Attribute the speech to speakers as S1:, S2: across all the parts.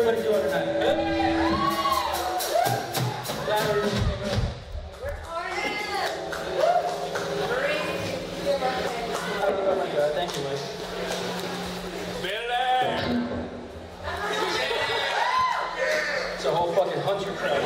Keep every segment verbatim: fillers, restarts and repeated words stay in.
S1: everybody doing tonight? Good? Oh my God, thank you, Liz. It's a whole fucking hunter crowd.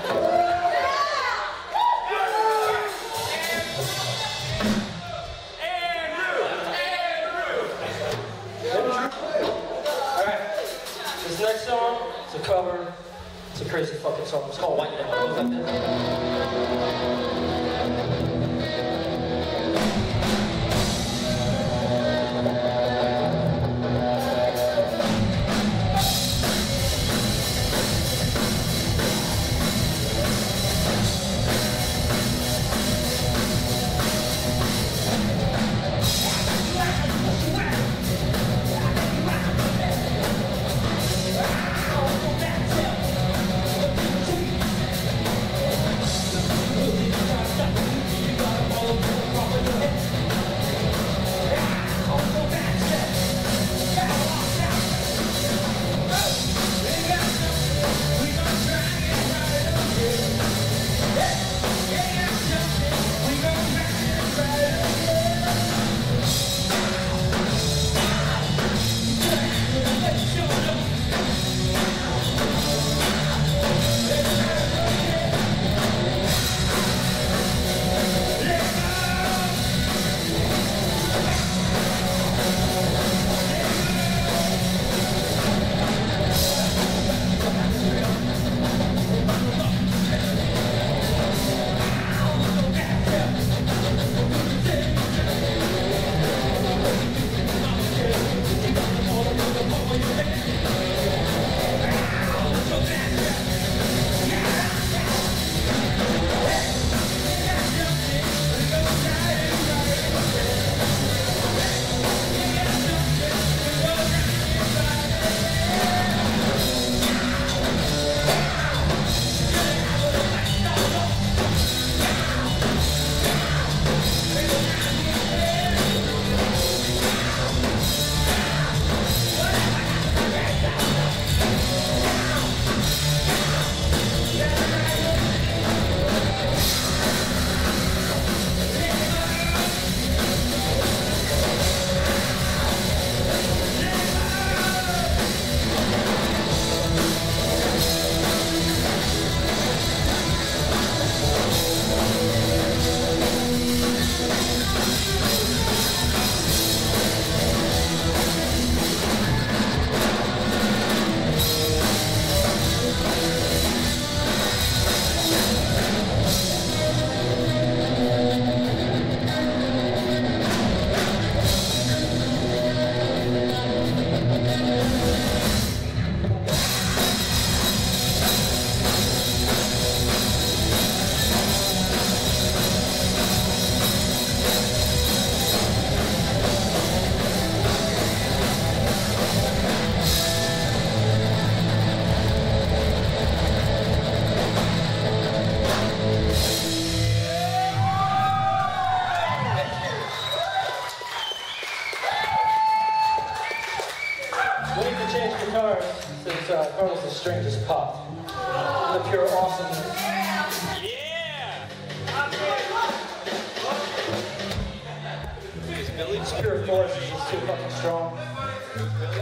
S1: Next song, it's a cover, it's a crazy fucking song, it's called White Devil. It goes like this. Since uh, Carlos the Strings just popped. The pure awesomeness.
S2: Yeah!
S1: It's pure force, it's too fucking strong.